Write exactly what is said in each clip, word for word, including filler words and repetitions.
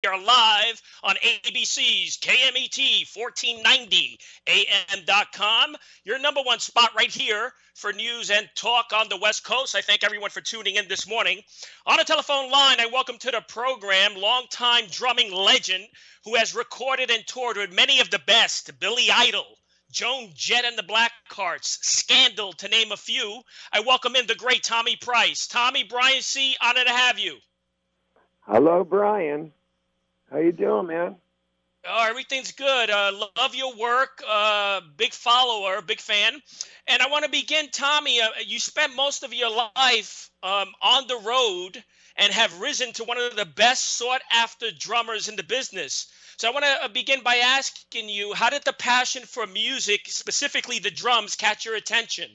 are live on A B C's K M E T fourteen ninety A M dot com, your number one spot right here for news and talk on the West Coast. I thank everyone for tuning in this morning. On the telephone line, I welcome to the program longtime drumming legend who has recorded and toured with many of the best, Billy Idol, Joan Jett and the Blackhearts, Scandal, to name a few. I welcome in the great Thommy Price. Thommy, Brian C., honor to have you. Hello, Brian. How you doing, man? Oh, everything's good. Uh, love your work. Uh, big follower, big fan. And I want to begin, Thommy. Uh, you spent most of your life um, on the road and have risen to one of the best sought-after drummers in the business. So I want to begin by asking you, how did the passion for music, specifically the drums, catch your attention?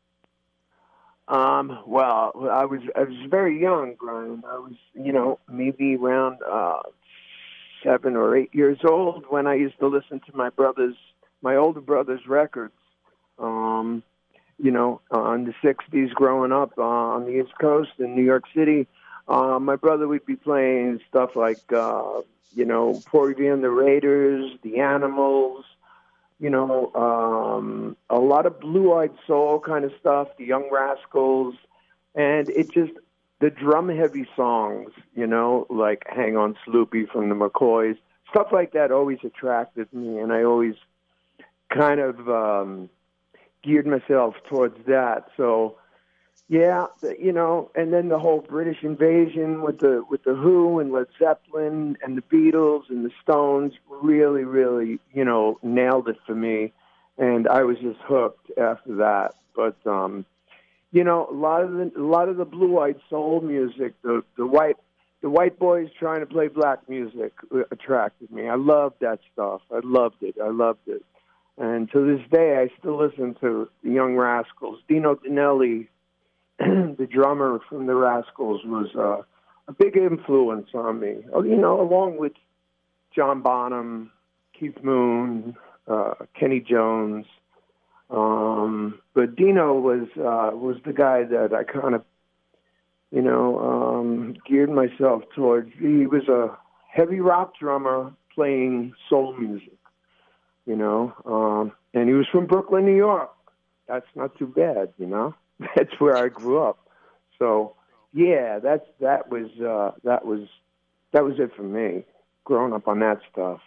Um, well, I was I was very young, Brian. I was, you know, maybe around uh, seven or eight years old when I used to listen to my brother's, my older brother's records. Um, you know, uh, in the sixties, growing up uh, on the East Coast in New York City, uh, my brother would be playing stuff like, uh, you know, Porgy and the Raiders, The Animals. You know, um, a lot of blue-eyed soul kind of stuff, the Young Rascals, and it just, the drum-heavy songs, you know, like Hang On Sloopy from the McCoys, stuff like that always attracted me, and I always kind of um, geared myself towards that. So, yeah, you know, and then the whole British invasion with the with the Who and Led Zeppelin and the Beatles and the Stones really, really, you know, nailed it for me, and I was just hooked after that. But um, you know, a lot of the a lot of the blue-eyed soul music, the the white the white boys trying to play black music attracted me. I loved that stuff. I loved it. I loved it, and to this day, I still listen to the Young Rascals, Dino Danelli. The drummer from the Rascals was uh, a big influence on me, you know, along with John Bonham, Keith Moon, uh, Kenny Jones. Um, but Dino was uh, was the guy that I kind of, you know, um, geared myself towards. He was a heavy rock drummer playing soul music, you know, um, and he was from Brooklyn, New York. That's not too bad, you know. That's where I grew up. So, yeah, that's that was uh, that was that was it for me, growing up on that stuff.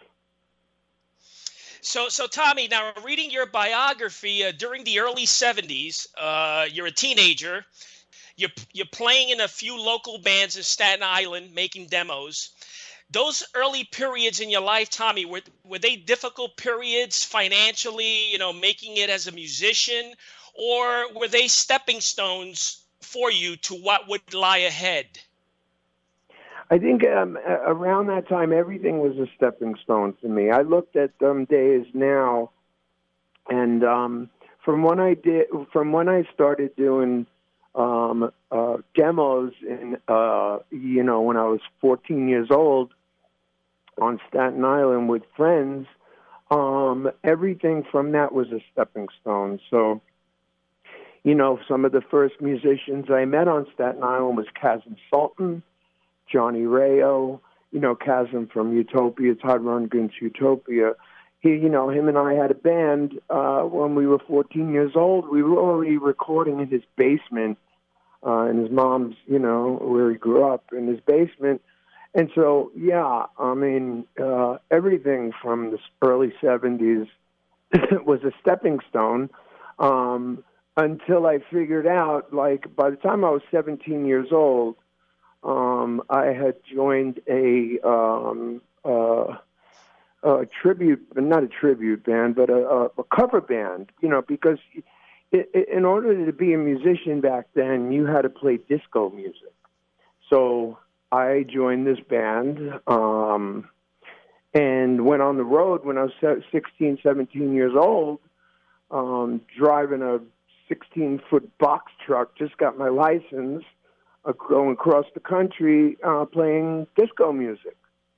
So, so Thommy, now reading your biography, uh, during the early seventies, uh, you're a teenager. You're you're playing in a few local bands in Staten Island, making demos. Those early periods in your life, Thommy, were were they difficult periods financially? You know, making it as a musician. Or were they stepping stones for you to what would lie ahead? I think um, around that time, everything was a stepping stone for me. I looked at them days now, and um, from when I did, from when I started doing um, uh, demos, in uh, you know, when I was fourteen years old on Staten Island with friends, um, everything from that was a stepping stone. So. You know, some of the first musicians I met on Staten Island was Kazim Sultan, Johnny Rayo, you know, Kazim from Utopia, Todd Rundgren's Utopia. He, you know, him and I had a band uh, when we were fourteen years old. We were already recording in his basement, uh, in his mom's, you know, where he grew up, in his basement. And so, yeah, I mean, uh, everything from the early seventies was a stepping stone. Um, Until I figured out, like, by the time I was seventeen years old, um, I had joined a, um, uh, a tribute, not a tribute band, but a, a cover band, you know, because it, it, in order to be a musician back then, you had to play disco music. So I joined this band um, and went on the road when I was sixteen, seventeen years old, um, driving a sixteen-foot box truck, just got my license, uh, going across the country uh, playing disco music.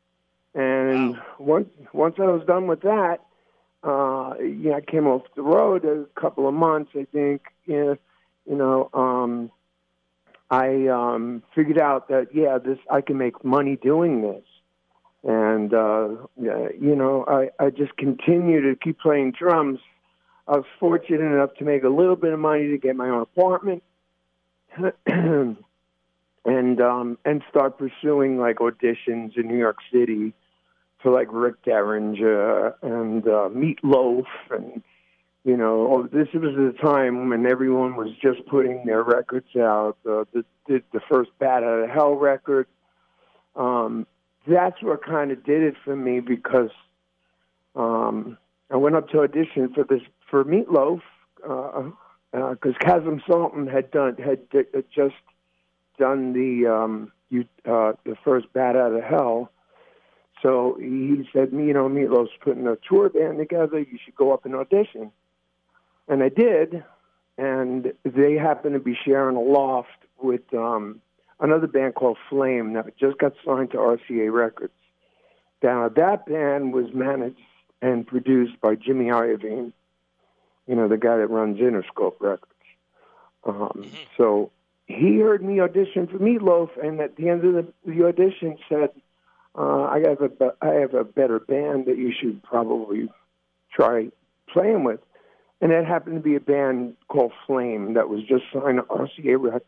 And wow. once once I was done with that, uh, yeah, I came off the road a couple of months, I think. Yeah, you know, um, I um, figured out that, yeah, this I can make money doing this. And, uh, yeah, you know, I, I just continue to keep playing drums. I was fortunate enough to make a little bit of money to get my own apartment and um, and start pursuing, like, auditions in New York City for, like, Rick Derringer and uh, Meatloaf. And, you know, this was the time when everyone was just putting their records out. Uh, the, the, the first Bat Out of Hell record. Um, that's what kind of did it for me, because um, I went up to audition for this for Meatloaf because uh, uh, Kazim Sultan had done had, had just done the um, you, uh, the first Bat Out of Hell. So he said, you know, Meatloaf's putting a tour band together. You should go up and audition. And I did, and they happened to be sharing a loft with um, another band called Flame that just got signed to R C A Records. Now, that band was managed and produced by Jimmy Iovine, you know, the guy that runs Interscope Records. Um, mm-hmm. So he heard me audition for Meatloaf, and at the end of the, the audition said, uh, I, have a, I have a better band that you should probably try playing with. And that happened to be a band called Flame that was just signed to R C A Records.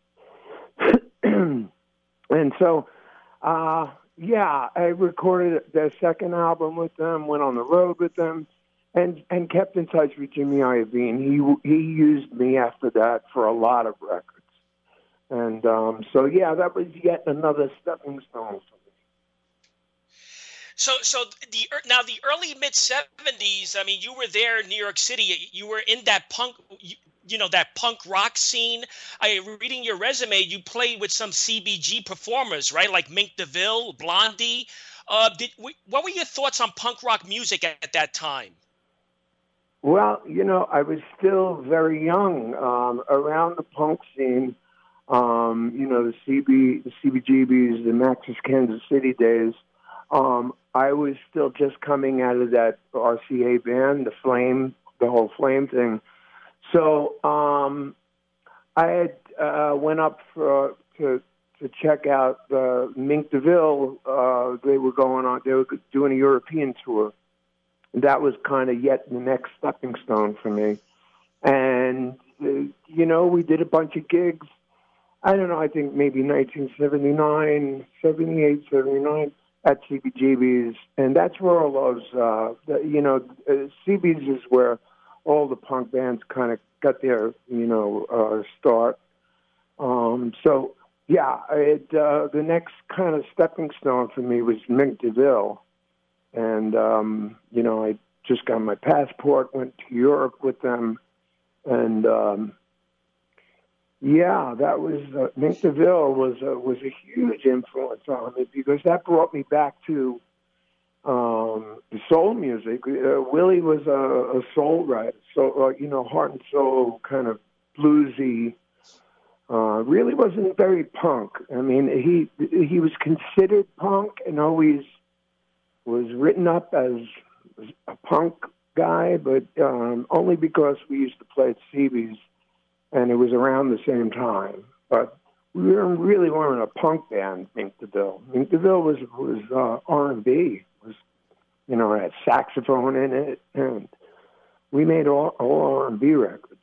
And so, uh, yeah, I recorded their second album with them, went on the road with them, and, and kept in touch with Jimmy Iovine. He he used me after that for a lot of records. And um, so, yeah, that was yet another stepping stone for me. So, so the now the early mid seventies. I mean, you were there in New York City. You were in that punk, you, you know, that punk rock scene. I reading your resume. You played with some C B G performers, right? Like Mink DeVille, Blondie. Uh, did what were your thoughts on punk rock music at, at that time? Well, you know, I was still very young um, around the punk scene. Um, you know, the C B, the C B G Bs, the Max's Kansas City days. Um, I was still just coming out of that R C A band, the Flame, the whole Flame thing. So um, I had uh, went up for, to to check out the Mink DeVille. Uh, they were going on. They were doing a European tour. That was kind of yet the next stepping stone for me. And uh, you know, we did a bunch of gigs. I don't know. I think maybe nineteen seventy-nine, seventy-eight, seventy-nine. At C B G B's, and that's where all those, uh, the, you know, uh, C B's is where all the punk bands kind of got their, you know, uh, start. Um, so, yeah, it, uh, the next kind of stepping stone for me was Mink DeVille. And, um, you know, I just got my passport, went to Europe with them, and, um, yeah, that was uh, Mink DeVille was uh, was a huge influence on me, because that brought me back to um, the soul music. Uh, Willie was a, a soul writer, so uh, you know, heart and soul, kind of bluesy. Uh, really wasn't very punk. I mean, he he was considered punk and always was written up as a punk guy, but um, only because we used to play at C B's. And it was around the same time. But we weren't, really weren't a punk band, Mink DeVille. Mink DeVille was, was uh, R and B. Was, you know, it had saxophone in it. And we made all, all R and B records.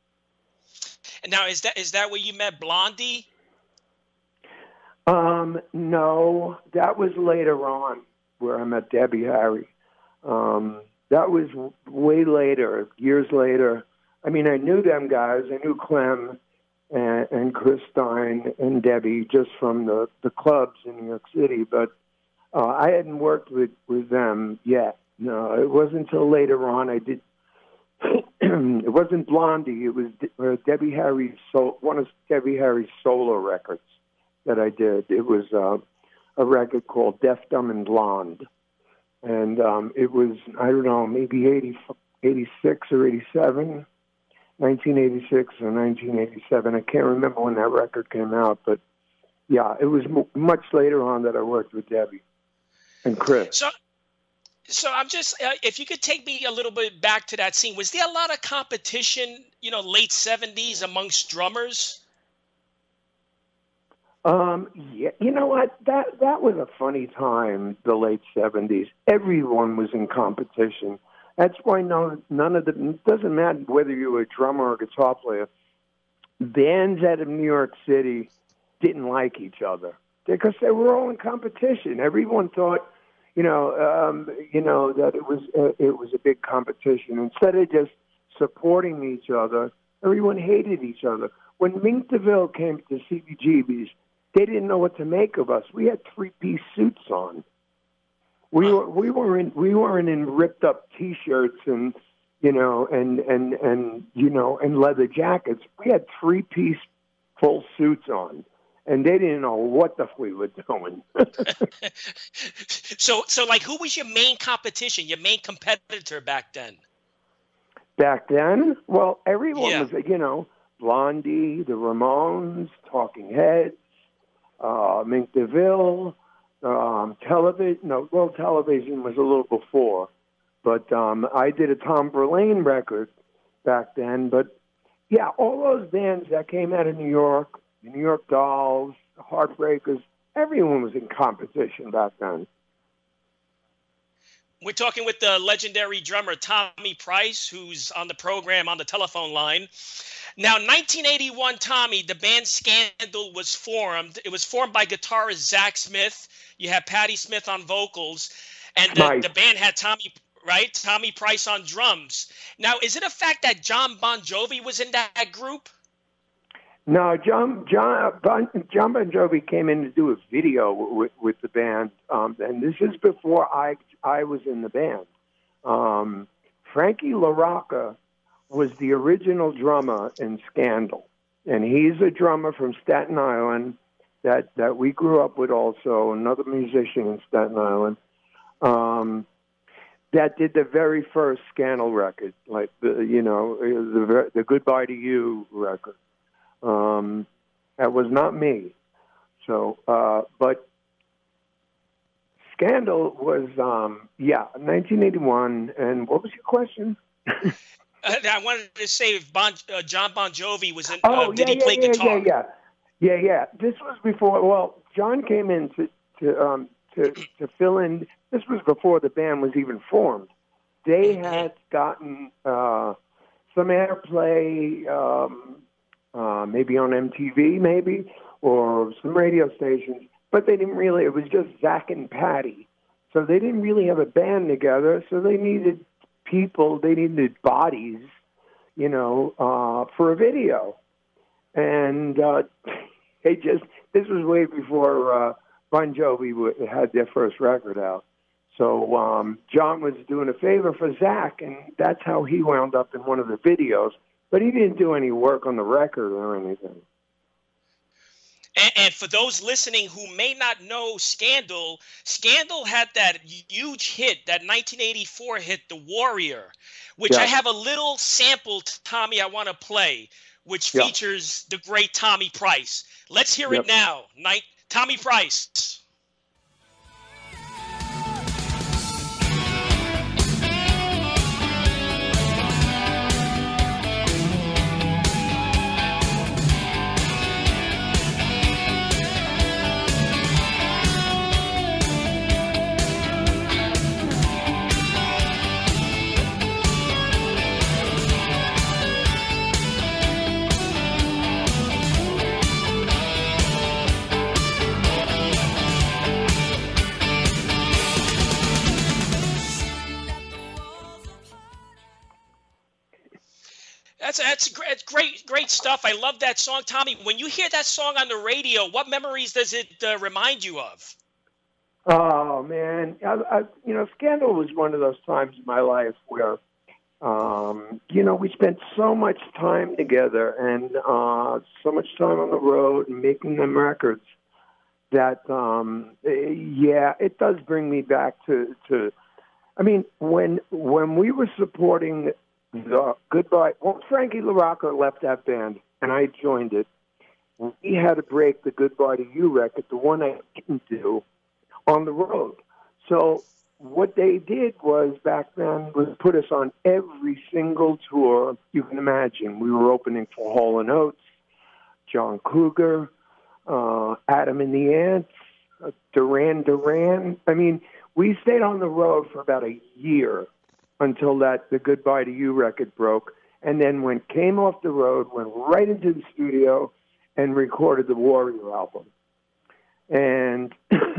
And now, is that is that where you met Blondie? Um, no, that was later on where I met Debbie Harry. Um, that was way later, years later. I mean, I knew them guys. I knew Clem and, and Chris Stein and Debbie just from the, the clubs in New York City, but uh, I hadn't worked with, with them yet. No, it wasn't until later on I did. It wasn't Blondie. It was uh, Debbie Harry's sol- one of Debbie Harry's solo records that I did. It was uh, a record called Deaf, Dumb, and Blonde, and um, it was, I don't know, maybe eighty, eighty-six or eighty-seven. nineteen eighty-six or nineteen eighty-seven. I can't remember when that record came out, but yeah, it was m- much later on that I worked with Debbie and Chris. So, so I'm just, uh, if you could take me a little bit back to that scene, was there a lot of competition, you know, late seventies amongst drummers? Um, yeah, you know what? That that was a funny time, the late seventies. Everyone was in competition. That's why no, none of the, it doesn't matter whether you were a drummer or a guitar player, bands out of New York City didn't like each other because they were all in competition. Everyone thought, you know, um, you know that it was uh, it was a big competition. Instead of just supporting each other, everyone hated each other. When Mink DeVille came to C B G B's, they didn't know what to make of us. We had three-piece suits on. We were we were in we weren't in ripped up T-shirts and you know and and and you know and leather jackets. We had three-piece full suits on, and they didn't know what the f- we were doing. so, so like, who was your main competition, your main competitor back then? Back then, well, everyone Yeah. was you know Blondie, the Ramones, Talking Heads, uh, Mink DeVille. Um, television, no, well, television was a little before, but um, I did a Tom Verlaine record back then. But yeah, all those bands that came out of New York, the New York Dolls, the Heartbreakers, everyone was in competition back then. We're talking with the legendary drummer Thommy Price, who's on the program on the telephone line. Now, nineteen eighty-one, Thommy, the band Scandal was formed. It was formed by guitarist Zach Smith. You had Patti Smith on vocals, and the, Right. the band had Thommy, right? Thommy Price on drums. Now, is it a fact that John Bon Jovi was in that group? No, John John Bon, John Bon Jovi came in to do a video with, with the band, um, and this is before I I was in the band. Um, Frankie LaRocca was the original drummer in Scandal, and he's a drummer from Staten Island that that we grew up with. Also, another musician in Staten Island. Um, that did the very first Scandal record, like the you know the the Goodbye to You record. Um, that was not me. So, uh, but Scandal was, um, yeah, nineteen eighty-one. And what was your question? uh, I wanted to say if bon, uh, John Bon Jovi was in. Oh, Uh, did yeah, he yeah, play yeah, guitar? yeah, yeah, yeah, yeah. This was before. Well, John came in to to um, to to fill in. This was before the band was even formed. They had gotten uh, some airplay. Um, Uh, maybe on M T V, maybe, or some radio stations, but they didn't really, it was just Zach and Patty. So they didn't really have a band together, so they needed people, they needed bodies, you know, uh, for a video. And uh, they just, this was way before uh, Bon Jovi w- had their first record out. So um, John was doing a favor for Zach, and that's how he wound up in one of the videos. But he didn't do any work on the record or anything. And, and for those listening who may not know Scandal, Scandal had that huge hit, that nineteen eighty-four hit, The Warrior, which Yeah. I have a little sample, Thommy, I want to play, which Yeah. features the great Thommy Price. Let's hear Yep. it now. Night, Thommy Price. That's that's great, great, great stuff. I love that song, Thommy. When you hear that song on the radio, what memories does it uh, remind you of? Oh, man. I, I, you know, Scandal was one of those times in my life where, um, you know, we spent so much time together and uh, so much time on the road and making them records that, um, yeah, it does bring me back to, to I mean, when when we were supporting the Goodbye, well, Frankie LaRocca left that band, and I joined it. We had to break the Goodbye to You record, the one I didn't do, on the road. So what they did was back then was put us on every single tour you can imagine. We were opening for Hall and Oates, John Cougar, uh, Adam and the Ants, uh, Duran Duran. I mean, we stayed on the road for about a year until that the Goodbye to You record broke, and then when came off the road, went right into the studio and recorded the Warrior album. And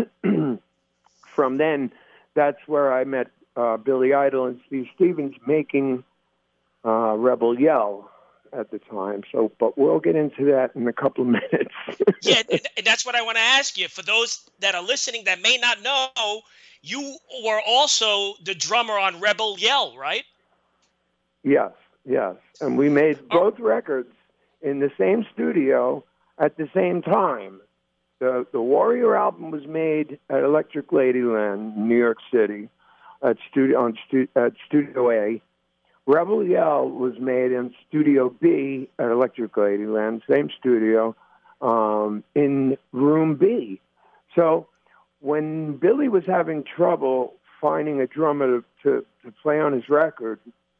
from then, that's where I met uh, Billy Idol and Steve Stevens making uh, Rebel Yell at the time. So, but we'll get into that in a couple of minutes. Yeah, and that's what I want to ask you. For those that are listening that may not know, you were also the drummer on Rebel Yell, right? Yes, yes. And we made both oh. records in the same studio at the same time. The the Warrior album was made at Electric Ladyland, New York City, at studio on stu, at Studio A. Rebel Yell was made in Studio B at Electric Ladyland, same studio, um, in Room B. So when Billy was having trouble finding a drummer to, to, to play on his record,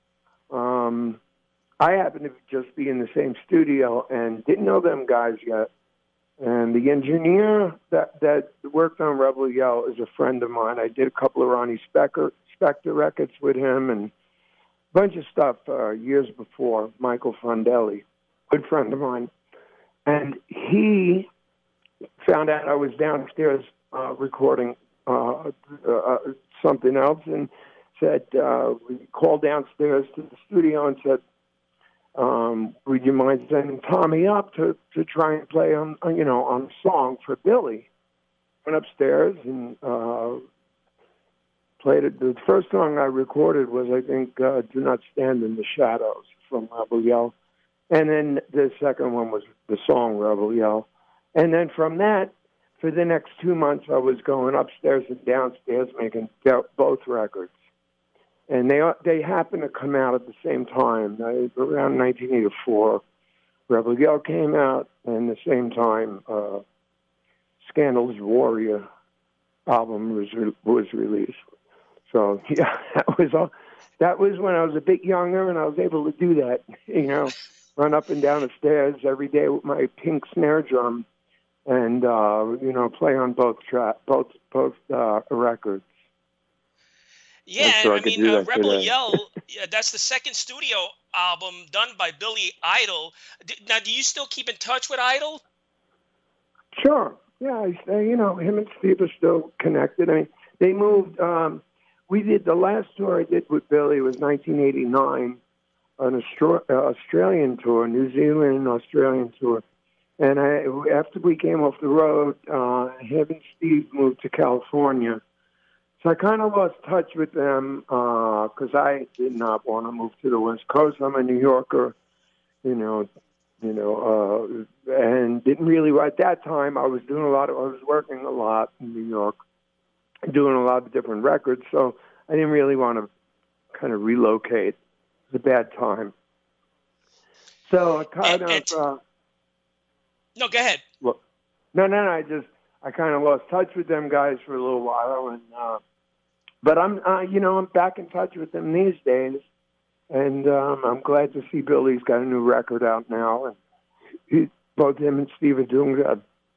um, I happened to just be in the same studio and didn't know them guys yet. And the engineer that, that worked on Rebel Yell is a friend of mine. I did a couple of Ronnie Spector, Spector records with him and a bunch of stuff uh, years before, Michael Fondelli, good friend of mine. And he found out I was downstairs uh, recording uh, uh, something else and said, uh, we called downstairs to the studio and said, Um, would you mind sending Thommy up to, to try and play on, you know, on a song for Billy? Went upstairs and uh, played it. The first song I recorded was, I think, uh, Do Not Stand in the Shadows from Rebel Yell. And then the second one was the song Rebel Yell. And then from that, for the next two months, I was going upstairs and downstairs making both records. And they they happened to come out at the same time. Around nineteen eighty-four, Rebel Yell came out, and at the same time, uh, Scandal's Warrior album was re- was released. So yeah, that was all. That was when I was a bit younger, and I was able to do that. You know, run up and down the stairs every day with my pink snare drum, and uh, you know, play on both tra- both both uh, records. Yeah, sure I, I mean, uh, Rebel Yell, yeah, that's the second studio album done by Billy Idol. D- now, do you still keep in touch with Idol? Sure. Yeah, I, you know, him and Steve are still connected. I mean, they moved. Um, we did the last tour I did with Billy was nineteen eighty-nine, an Austra- uh, Australian tour, New Zealand Australian tour. And I, after we came off the road, uh, him and Steve moved to California. So I kind of lost touch with them because uh, I did not want to move to the West Coast. I'm a New Yorker, you know, you know, uh, and didn't really. At that time, I was doing a lot of. I was working a lot in New York, doing a lot of different records. So I didn't really want to kind of relocate. It was a bad time. So I kind and, of. And, uh, no, go ahead. Well, no, no, no. I just I kind of lost touch with them guys for a little while, and. Uh, But I'm, uh, you know, I'm back in touch with them these days, and um, I'm glad to see Billy's got a new record out now, and he, both him and Steve are doing good.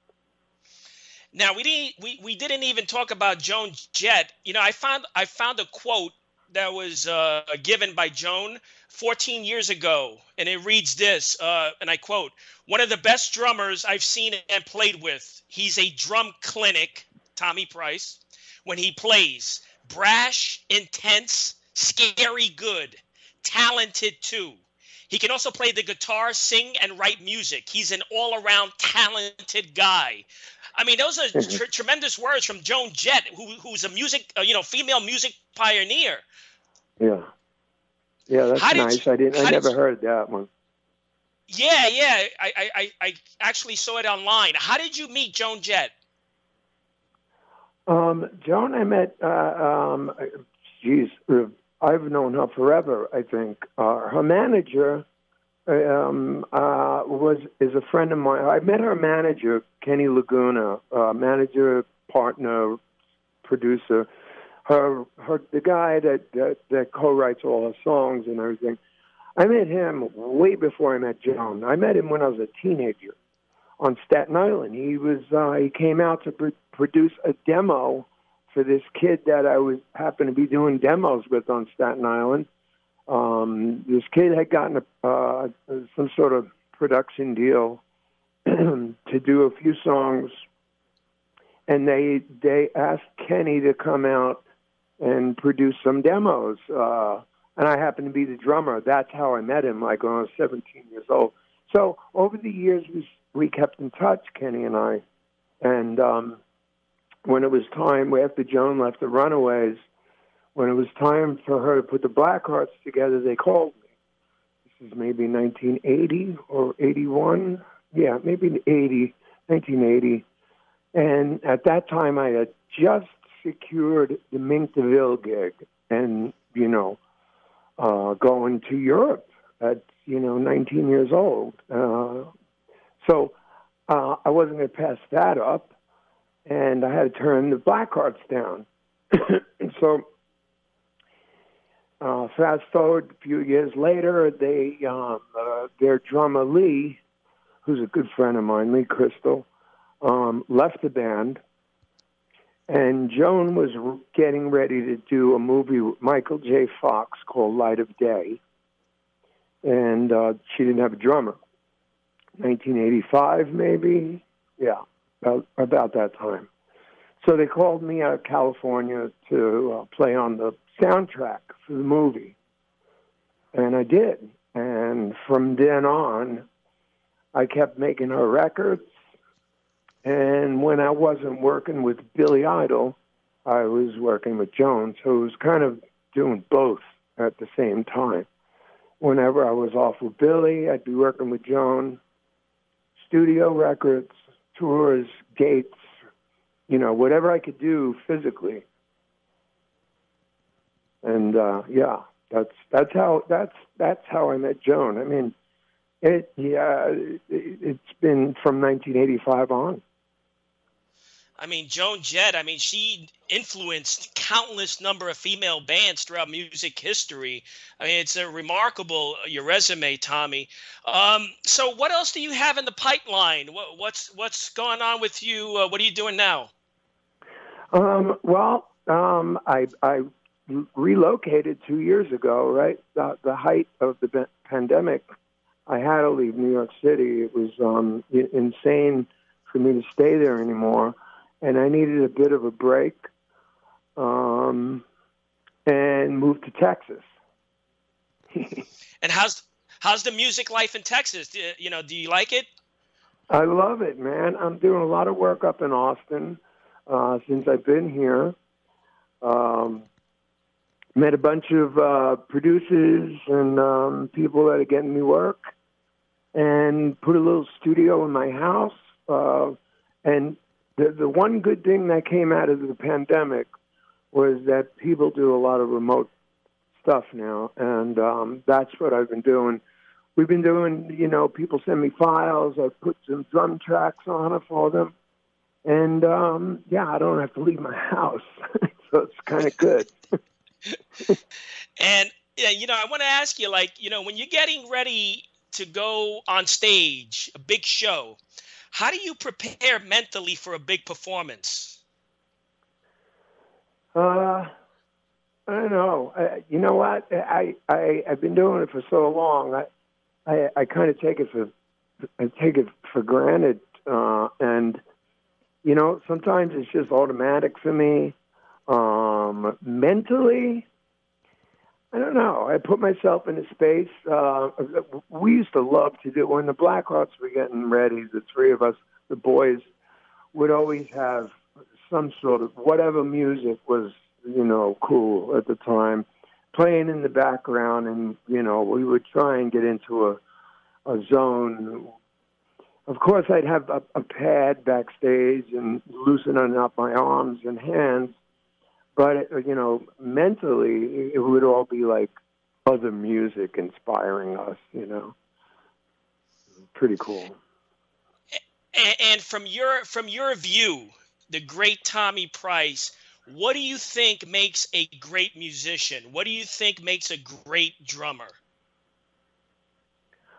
Now we didn't, we, we didn't even talk about Joan Jett. You know, I found I found a quote that was uh, given by Joan fourteen years ago, and it reads this, uh, and I quote: "One of the best drummers I've seen and played with. He's a drum clinic, Thommy Price, when he plays." Brash, intense, scary good, talented too. He can also play the guitar, sing, and write music. He's an all-around talented guy. I mean, those are tr- tremendous words from Joan Jett, who, who's a music, uh, you know, female music pioneer. Yeah, yeah, that's did nice. You, I didn't. I never you, heard that one. Yeah, yeah. I, I, I actually saw it online. How did you meet Joan Jett? Um, Joan, I met, uh, um, geez, I've known her forever, I think. Uh, her manager um, uh, was is a friend of mine. I met her manager, Kenny Laguna, uh, manager, partner, producer. Her, her, the guy that, that, that co-writes all her songs and everything. I met him way before I met Joan. I met him when I was a teenager. on Staten Island. He was uh, he came out to pr- produce a demo for this kid that I was happened to be doing demos with on Staten Island. Um, this kid had gotten a, uh, some sort of production deal to do a few songs, and they they asked Kenny to come out and produce some demos. Uh, and I happened to be the drummer. That's how I met him, like when I was seventeen years old. So over the years, we we kept in touch, Kenny and I. And um, when it was time, after Joan left the Runaways, when it was time for her to put the Blackhearts together, they called me. This is maybe nineteen eighty or eighty-one. Yeah, maybe eighty, nineteen eighty. And at that time, I had just secured the Mink DeVille gig and, you know, uh, going to Europe at, you know, nineteen years old. Uh, so uh, I wasn't going to pass that up, and I had to turn the Blackhearts down. So uh, fast forward a few years later, they um, uh, their drummer Lee, who's a good friend of mine, Lee Crystal, um, left the band, and Joan was getting ready to do a movie with Michael J. Fox called Light of Day, and uh, she didn't have a drummer. nineteen eighty-five, maybe? Yeah, about, about that time. So they called me out of California to uh, play on the soundtrack for the movie, and I did. And from then on, I kept making her records. And when I wasn't working with Billy Idol, I was working with Joan. So it was kind of doing both at the same time. Whenever I was off with Billy, I'd be working with Joan. Studio records, tours, dates, you know, whatever I could do physically. And uh, yeah, that's that's how that's that's how I met Joan. I mean, it yeah, it, it's been from nineteen eighty-five on. I mean, Joan Jett, I mean, she influenced countless number of female bands throughout music history. I mean, it's a remarkable, your resume, Thommy. Um, so what else do you have in the pipeline? What, what's what's going on with you? Uh, what are you doing now? Um, well, um, I, I relocated two years ago, right? The, the height of the pandemic, I had to leave New York City. It was um, insane for me to stay there anymore. And I needed a bit of a break, um, and moved to Texas. And how's how's the music life in Texas? Do, you know, do you like it? I love it, man. I'm doing a lot of work up in Austin uh, since I've been here. Um, met a bunch of uh, producers and um, people that are getting me work, and put a little studio in my house, uh, and The, the one good thing that came out of the pandemic was that people do a lot of remote stuff now, and um, that's what I've been doing. We've been doing, you know, people send me files. I put some drum tracks on it for them, and um, yeah, I don't have to leave my house, so it's kind of good. And yeah, you know, I want to ask you, like, you know, when you're getting ready to go on stage, a big show, how do you prepare mentally for a big performance? Uh, I don't know. I, you know what? I, I, I've been doing it for so long. I, I, I kind of take it for, I take it for granted. Uh, and, you know, sometimes it's just automatic for me. Um, mentally, I don't know. I put myself in a space. Uh, we used to love to do, when the Blackhearts were getting ready, the three of us, the boys, would always have some sort of whatever music was, you know, cool at the time, playing in the background. And, you know, we would try and get into a, a zone. Of course, I'd have a, a pad backstage and loosening up my arms and hands. But, you know, mentally, it would all be like other music inspiring us, you know. Pretty cool. And, and from your from your view, the great Thommy Price, what do you think makes a great musician? What do you think makes a great drummer?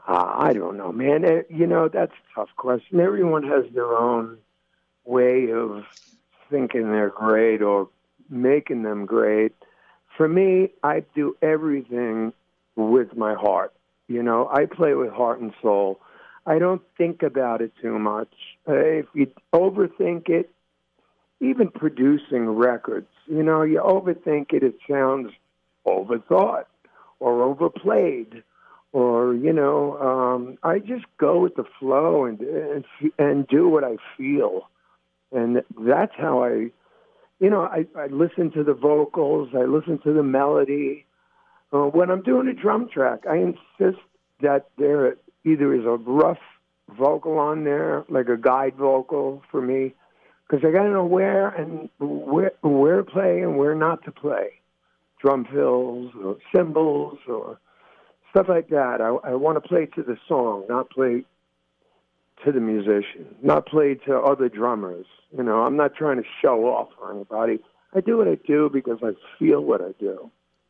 Uh, I don't know, man. Eh, You know, that's a tough question. Everyone has their own way of thinking they're great or making them great. For me, I do everything with my heart. You know, I play with heart and soul. I don't think about it too much. Uh, if you overthink it, even producing records, you know, you overthink it, it sounds overthought or overplayed. Or, you know, um, I just go with the flow and, and and do what I feel. And that's how I, you know, I, I listen to the vocals, I listen to the melody. Uh, when I'm doing a drum track, I insist that there either is a rough vocal on there, like a guide vocal for me, because I got to know where and where, where to play and where not to play. Drum fills or cymbals or stuff like that. I, I want to play to the song, not play to the musician, not play to other drummers. You know, I'm not trying to show off for anybody. I do what I do because I feel what I do.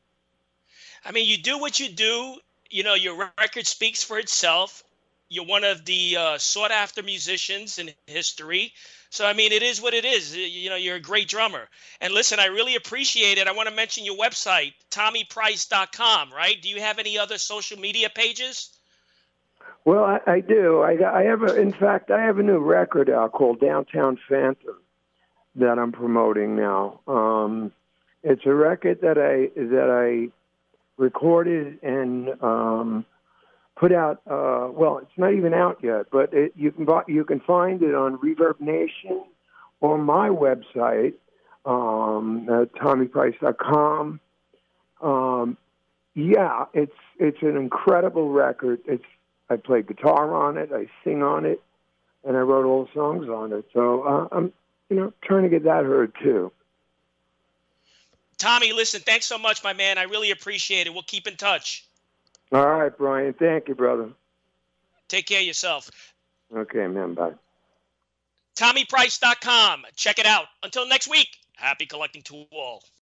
I mean, you do what you do. You know, your record speaks for itself. You're one of the uh, sought-after musicians in history. So, I mean, it is what it is. You know, you're a great drummer. And listen, I really appreciate it. I want to mention your website, tommy price dot com, right? Do you have any other social media pages? Well, I, I do. I, I have, a, in fact, I have a new record out called Downtown Phantom that I'm promoting now. Um, it's a record that I that I recorded and um, put out. Uh, well, it's not even out yet, but it, you can buy, you can find it on Reverb Nation or my website, um, at tommy price dot com. Um, yeah, it's it's an incredible record. It's I play guitar on it, I sing on it, and I wrote all the songs on it. So uh, I'm, you know, trying to get that heard too. Tommy, listen, thanks so much, my man. I really appreciate it. We'll keep in touch. All right, Brian. Thank you, brother. Take care of yourself. Okay, man. Bye. tommy price dot com. Check it out. Until next week, happy collecting to all.